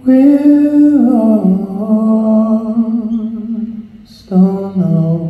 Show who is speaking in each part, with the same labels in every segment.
Speaker 1: We're lost, don't know.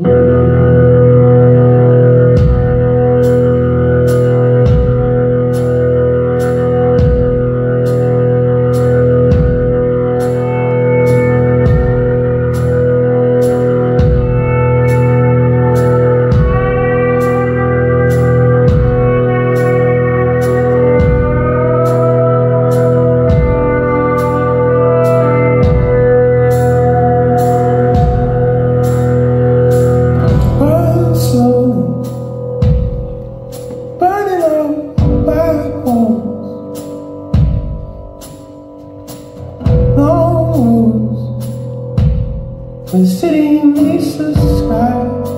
Speaker 1: The city meets the sky.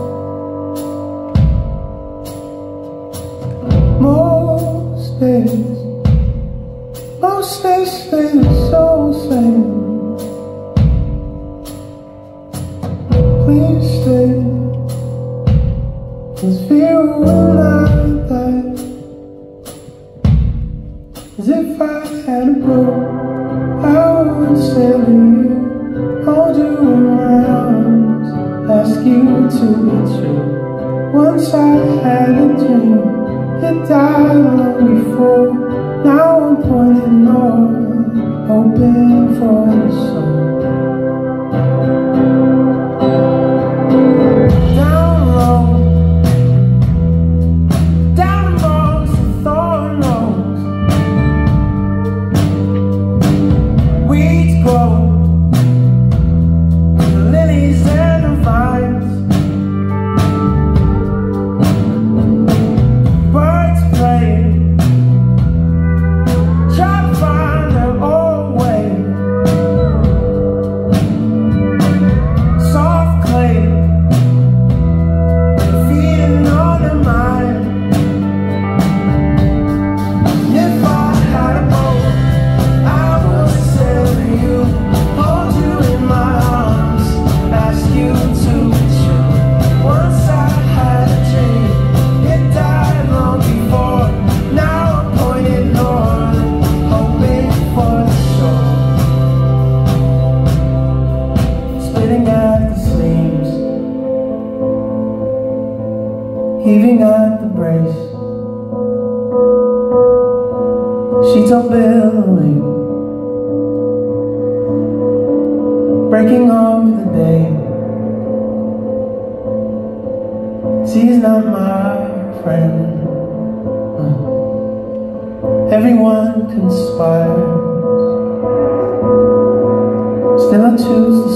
Speaker 1: Most days stay the same. Please stay, 'cause fear will not die. As if I had a boat, I would sail to you, hold you in my arms, ask you to be true. Once I had a dream, it died long before. Now I'm pointing north, hoping for the sun. Down low, down amongst the thorn rows, weeds grow, heaving at the brace, sheets are billowing, breaking off the day. She's not my friend. Everyone conspires, still I choose to